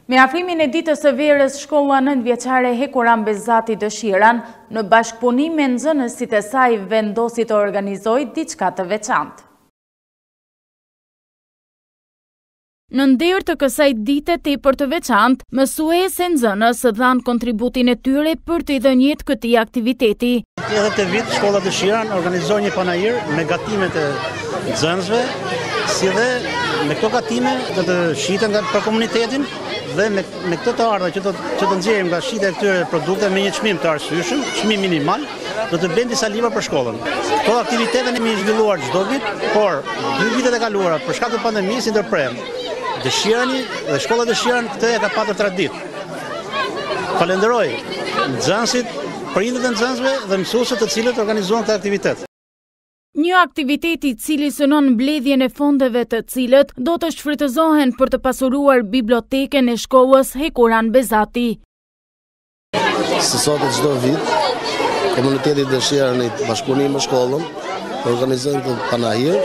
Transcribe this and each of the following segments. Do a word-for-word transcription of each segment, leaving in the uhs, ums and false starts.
Me afrimin e ditës së verës, shkolla nëntëvjeçare Hekuran Bezati Dëshiran në bashkëpunim me nxënësit e saj vendosi të organizojë diçka të veçantë. Në nder të kësaj dite tepër të veçantë, mësuese nxënës dhanë kontributin e tyre për të i dhënë jetë këtij aktiviteti. Edhe të vit shkolla Dëshiran organizoi një panajir me gatimet e nxënësve, si dhe me këto gatime do të shiten nga për komunitetin dhe me, me këtë të ardha që të, që të nxjerrim nga shitja e këtyre produkte me një çmim të arsyeshëm, çmim minimal, do të bëjmë disa libra për shkollën. Këto aktivitete ne kemi zhvilluar çdo vit, por dy vitet e kaluara për shkak të pandemisë i ndërprerëm. Dëshirani dhe shkolla Dëshiran këtë e ka patur traditë. Falenderoj nxënësit, prindërit e nxënësve dhe mësuesit të cilët organizuan këtë aktivitet. Një aktivitet i cili synon mbledhjen e fondeve të cilët do të shfrytëzohen për të pasuruar biblioteken e shkollës Hekuran Bezati. Si sot e çdo vit, komuniteti Dëshiran i bashkëpunim me shkollën organizojnë këtë panahir.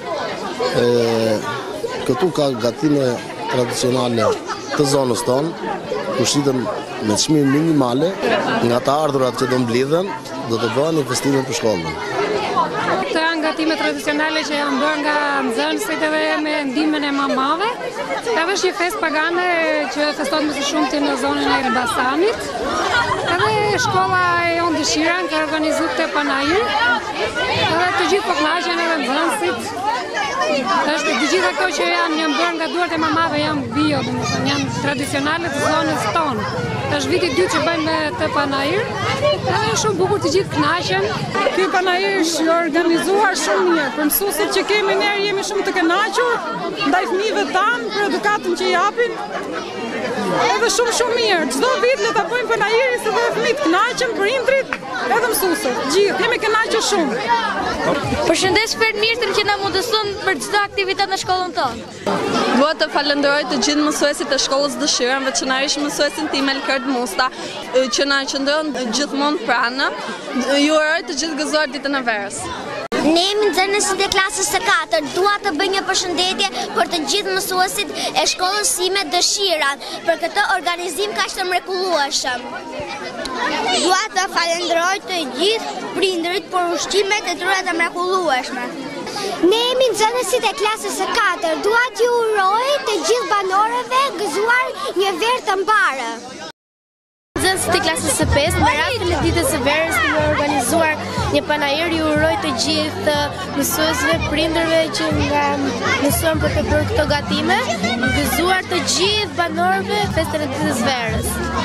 Këtu ka gatime tradicionale të zonës tonë, ku shiten me çmim minimale, nga të ardhurat që do mblidhen, do të bëhen investime për shkollën. Këto janë gatime tradicionale që janë bërë nga nxënësit edhe me ndihmën e mamave. Edhe është një festë pagane që festohet më së shumti në zonën e Elbasanit. Edhe shkolla e jonë Dëshiran ka organizuar këtë panajir. Edhe të gjithë po kënaqen edhe nxënësit. Është të gjitha ato që janë janë bërë nga duart e mamave janë bio, domethënë janë tradicionale të zonës tonë. Është viti i dytë që bëjmë të panajir. Edhe është shumë bukur, të gjithë kënaqen. Ky panajir është organizuar shumë mirë. Për mësuesit që kemi ne jemi shumë të kënaqur ndaj fëmijëve tanë për edukatën që japin. Edhe shumë shumë mirë. Çdo vit le ta bëjmë panajirin se dhe fëmijët kënaqen, prindrit edhe mësuesit. Gjithë jemi kënaqur shumë. Përshëndes fermirëtin që na mundëson për çdo aktivitet në shkollën tonë. Dua të falenderoj të gjithë mësuesit e shkollës Dëshiran, veçanërisht mësuesin tim Elkert Musta, që na qëndron gjithmonë pranë. Ju uroj të gjithë gëzuar ditën e verës. Ne jemi nxënësit e klasës së katërt. Dua të bëj një përshëndetje për të gjithë mësuesit e shkollës sime Dëshiran për këtë organizim kaq të mrekullueshëm. Dua të falenderoj të gjithë prindërit për ushqimet e tyre të mrekullueshme. Ne jemi nxënësit e klasës së katërt. Dua t'ju uroj të gjithë banorëve gëzuar një verë të mbarë. Nxënësit e klasës së pestë, me rastin e ditës së verës kemi organizuar një panajir. Ju uroj të gjithë mësuesve, prindërve që nga mësuan për të bërë këto gatime, gëzuar të gjithë banorëve festën e ditës së verës.